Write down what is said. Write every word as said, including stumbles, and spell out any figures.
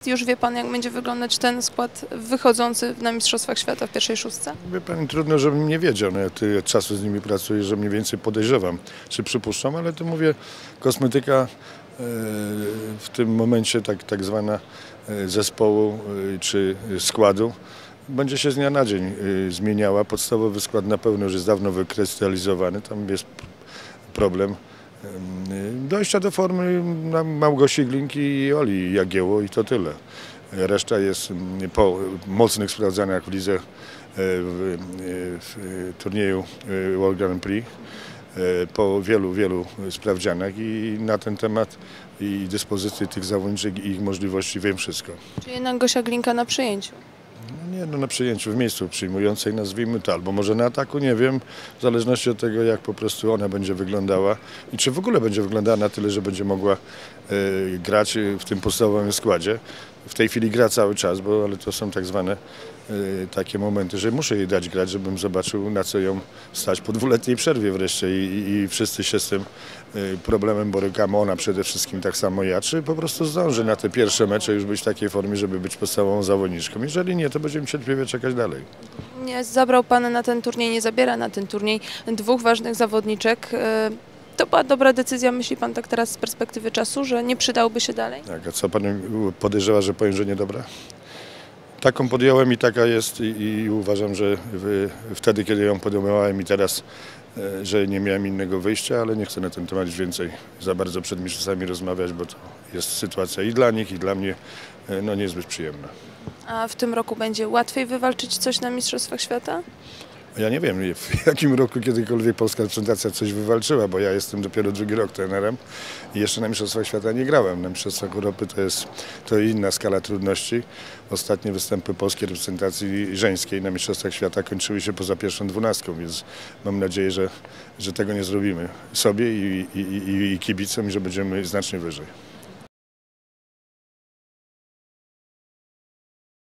Już wie pan, jak będzie wyglądać ten skład wychodzący na Mistrzostwach Świata w pierwszej szóstce? Wie pani, trudno, żebym nie wiedział. No, ja tyle czasu z nimi pracuję, że mniej więcej podejrzewam, czy przypuszczam, ale to mówię, kosmetyka e, w tym momencie tak, tak zwana e, zespołu e, czy składu będzie się z dnia na dzień e, zmieniała. Podstawowy skład na pewno już jest dawno wykrystalizowany, tam jest problem dojścia do formy na Małgosi Glinki i Oli Jagiełło i to tyle. Reszta jest po mocnych sprawdzaniach w lidze, w, w turnieju World Grand Prix, po wielu, wielu sprawdzianach i na ten temat i dyspozycji tych zawodniczych i ich możliwości wiem wszystko. Czy jednak Gosia Glinka na przyjęciu? No nie, no na przyjęciu w miejscu przyjmującej, nazwijmy to, albo może na ataku, nie wiem, w zależności od tego, jak po prostu ona będzie wyglądała i czy w ogóle będzie wyglądała na tyle, że będzie mogła e, grać w tym podstawowym składzie. W tej chwili gra cały czas, bo ale to są tak zwane e, takie momenty, że muszę jej dać grać, żebym zobaczył, na co ją stać po dwuletniej przerwie wreszcie i, i, i wszyscy się z tym e, problemem borykamy, ona przede wszystkim tak samo ja, czy po prostu zdąży na te pierwsze mecze już być w takiej formie, żeby być podstawową zawodniczką. Jeżeli nie, to będziemy cierpliwie czekać dalej. Nie zabrał pan na ten turniej, nie zabiera na ten turniej dwóch ważnych zawodniczek. To była dobra decyzja, myśli pan tak teraz z perspektywy czasu, że nie przydałby się dalej? Tak, a co pan podejrzewa, że powiem, że niedobra? Taką podjąłem i taka jest i, i uważam, że w, wtedy, kiedy ją podejmowałem i teraz, e, że nie miałem innego wyjścia, ale nie chcę na ten temat więcej za bardzo przed mistrzostwami rozmawiać, bo to jest sytuacja i dla nich, i dla mnie e, no, niezbyt przyjemna. A w tym roku będzie łatwiej wywalczyć coś na Mistrzostwach Świata? Ja nie wiem, w jakim roku kiedykolwiek polska reprezentacja coś wywalczyła, bo ja jestem dopiero drugi rok trenerem i jeszcze na Mistrzostwach Świata nie grałem. Na Mistrzostwach Europy to jest to inna skala trudności. Ostatnie występy polskiej reprezentacji żeńskiej na Mistrzostwach Świata kończyły się poza pierwszą dwunastką, więc mam nadzieję, że, że tego nie zrobimy sobie i, i, i, i kibicom i że będziemy znacznie wyżej.